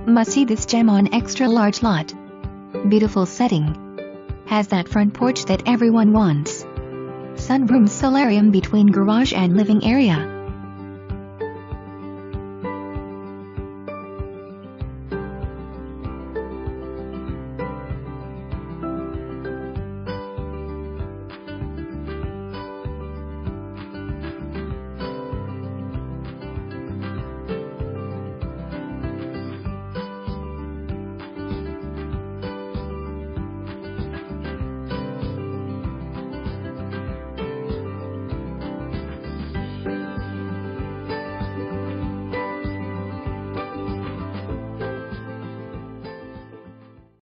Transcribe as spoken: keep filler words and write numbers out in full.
Must see this gem on extra large lot. Beautiful setting. Has that front porch that everyone wants. Sunroom solarium between garage and living area.